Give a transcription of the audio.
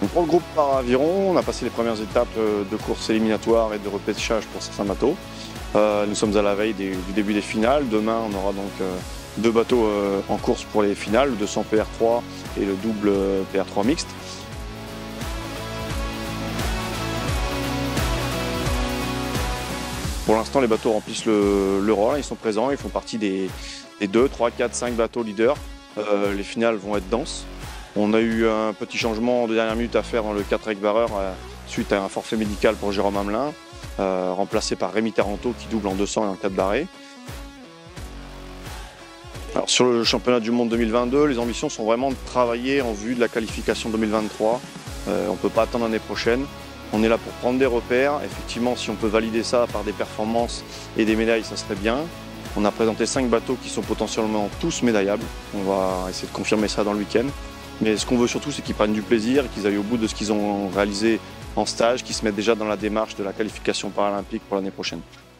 Donc pour le groupe para-aviron, on a passé les premières étapes de course éliminatoire et de repêchage pour certains bateaux. Nous sommes à la veille du début des finales. Demain, on aura donc deux bateaux en course pour les finales, le 200 PR3 et le double PR3 mixte. Pour l'instant, les bateaux remplissent le rôle, ils sont présents, ils font partie des 2, 3, 4, 5 bateaux leaders. Les finales vont être denses. On a eu un petit changement de dernière minute à faire dans le 4 avec barreur suite à un forfait médical pour Jérôme Hamelin, remplacé par Rémi Taranto qui double en 200 et en 4 barrés. Alors, sur le championnat du monde 2022, les ambitions sont vraiment de travailler en vue de la qualification 2023. On ne peut pas attendre l'année prochaine. On est là pour prendre des repères. Effectivement, si on peut valider ça par des performances et des médailles, ça serait bien. On a présenté 5 bateaux qui sont potentiellement tous médaillables. On va essayer de confirmer ça dans le week-end. Mais ce qu'on veut surtout, c'est qu'ils prennent du plaisir, qu'ils aillent au bout de ce qu'ils ont réalisé en stage, qu'ils se mettent déjà dans la démarche de la qualification paralympique pour l'année prochaine.